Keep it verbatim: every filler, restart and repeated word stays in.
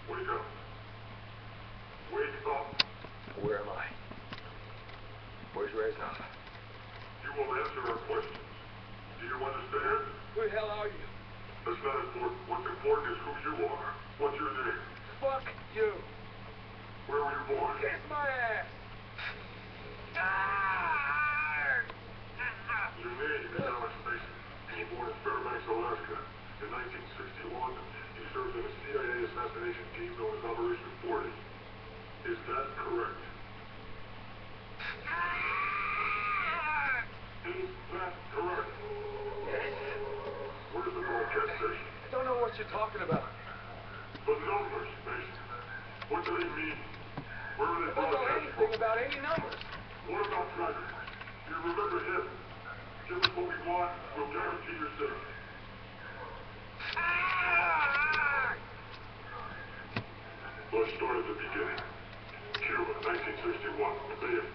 Wake up. Wake up. Where am I? Where's Reza? You will answer our questions. Do you understand? Who the hell are you? That's not important. What's important is who you are. What's your name? Fuck you. Where were you born? Kiss my ass. Your name is Alex Mason. You were born in Fairbanks, Alaska. In nineteen sixty-one, you served in a C I A assassination team known as Operation forty. Is that correct? Is that correct? Yes. Where's the broadcast station? I don't know what you're talking about. The numbers, Mason. What do they mean? Where are they I don't know broadcast anything from? about any numbers. What about Dragon? Do you remember him? Give us what we want, we'll guarantee your safety. Let's start at the beginning. Cuba, nineteen sixty-one, the Bay of